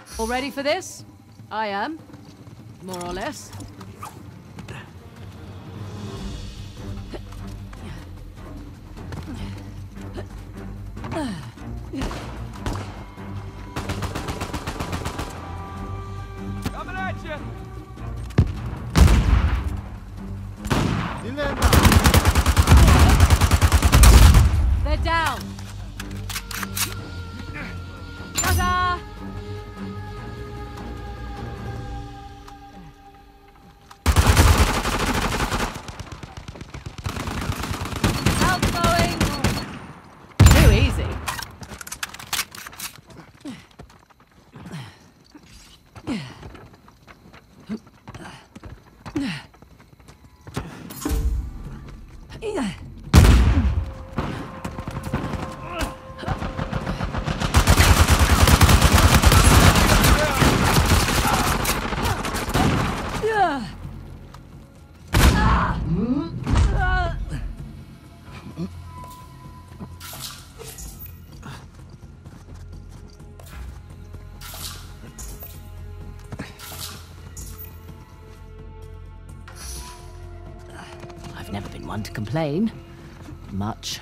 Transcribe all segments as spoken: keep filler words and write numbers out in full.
All ready for this? I am. More or less. Coming at you! They're down! Ta-da! Outgoing! Too easy. I've never been one to complain. Much.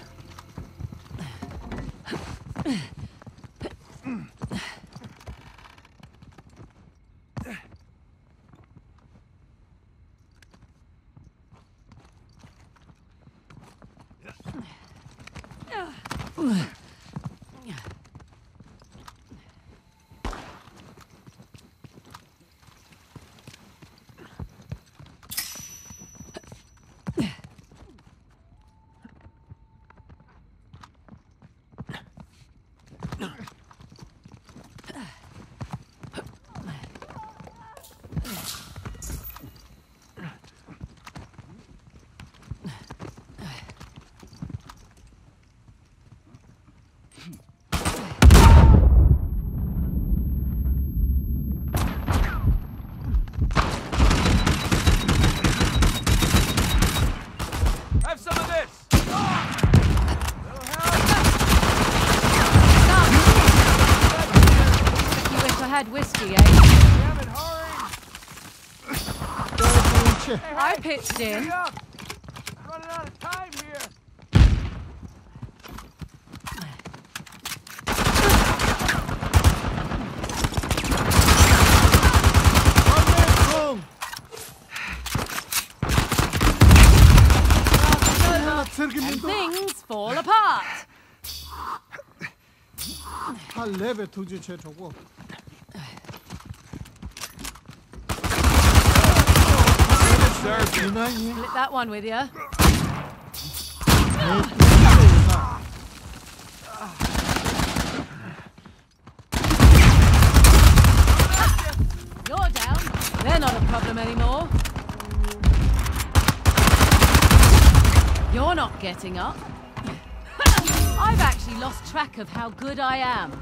Have some of this! You wish I had whiskey, eh? Damn it, hurry! I pitched in. Hurry up! Running out of time here! And things fall apart. Split that one with you. You're down. They're not a problem anymore. You're not getting up. I've actually lost track of how good I am.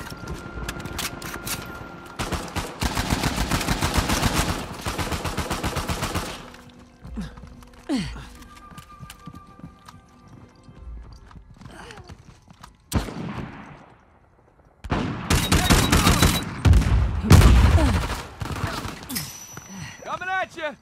Coming at you!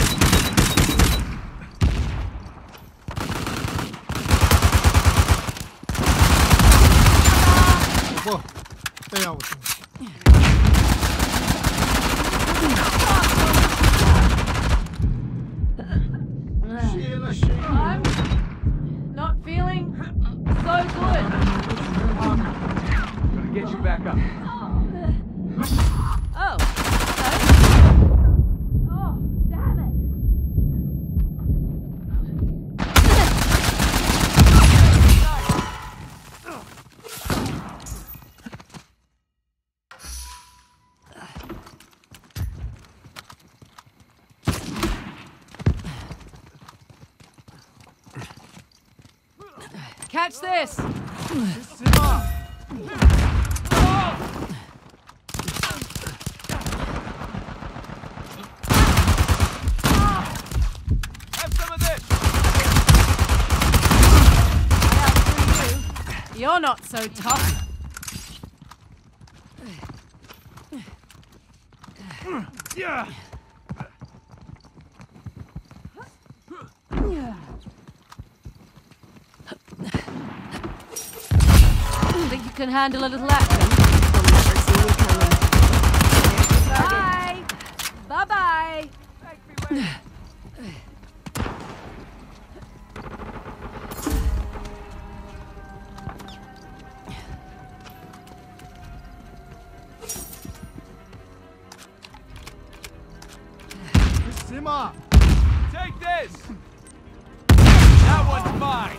I'm not feeling so good. Gonna get you back up. Oh, hello. Oh, damn it. Catch this! Have some of this! You're not so tough. Yeah. Think you can handle a little action? Bye! Bye-bye! Thanks, me later. Simmer! Take this! That one's mine!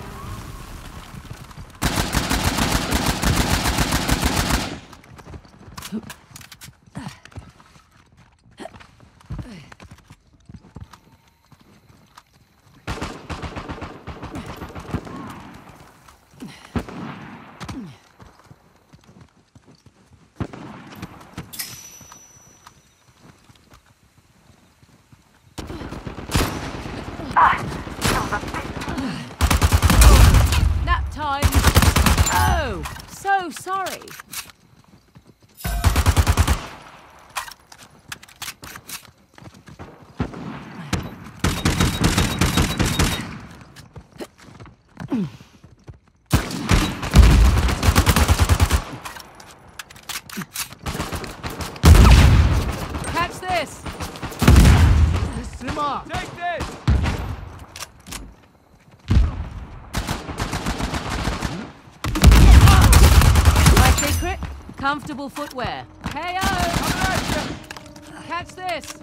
Nap time! Oh, so sorry. Catch this! Simmer! Take this! My secret? Comfortable footwear. K O! Coming at you! Catch this!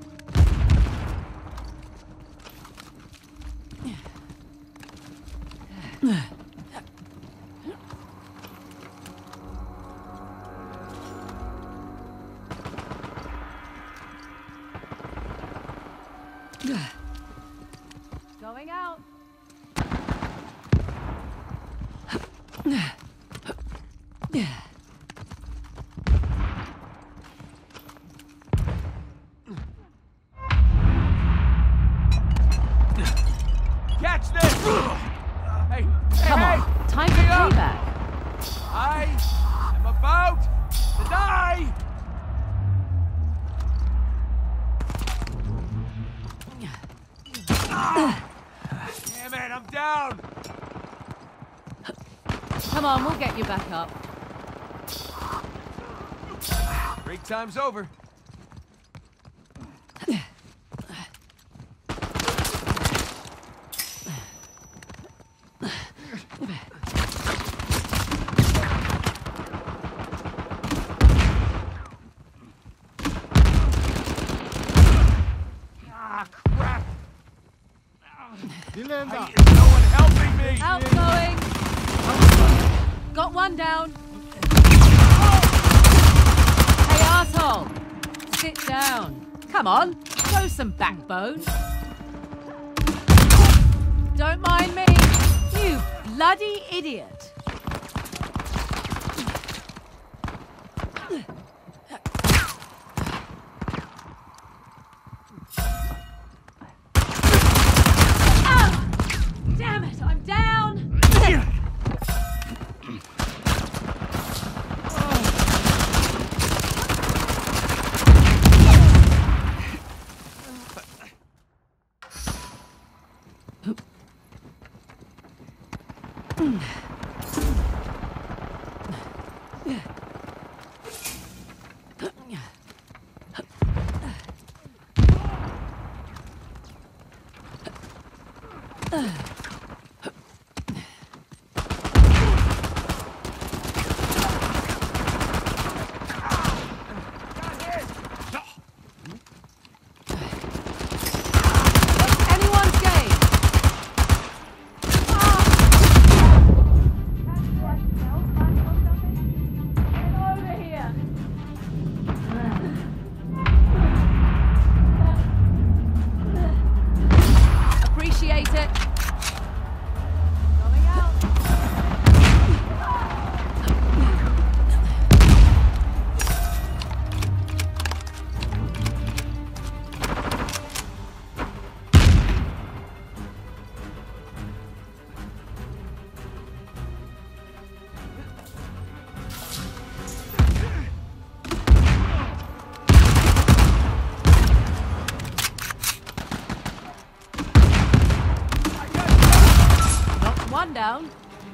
Going out. Catch this! Hey, hey, Come hey! on, time for Hang up. payback. I am about to die! Damn it, I'm down! Come on, we'll get you back up. Break time's over. Ah, crap! Dilenda! Why is no one helping me? Outgoing. Got one down. Hey, asshole. Sit down. Come on, show some backbone. Don't mind me. You bloody idiot. Ah! Damn it, I'm down. One down.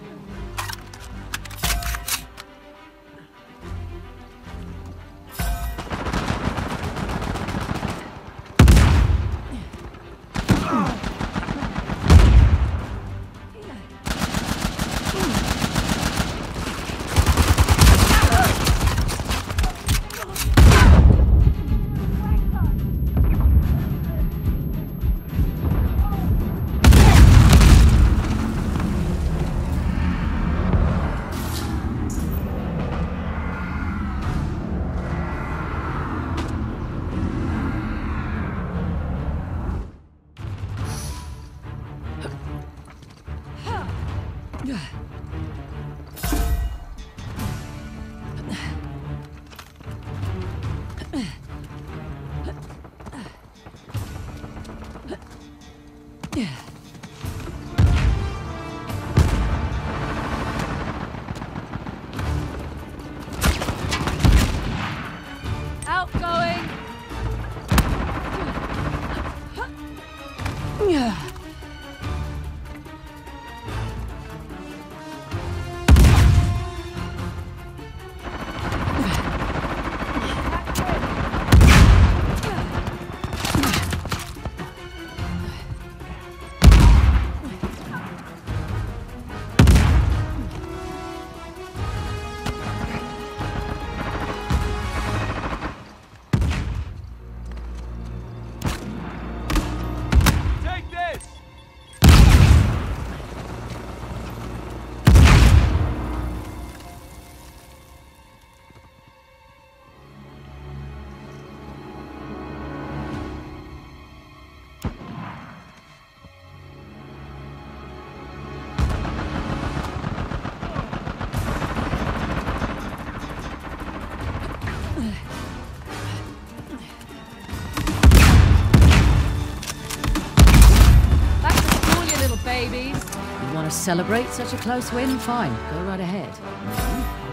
Outgoing. Take this! Back to school, you little babies. You want to celebrate such a close win? Fine, go right ahead.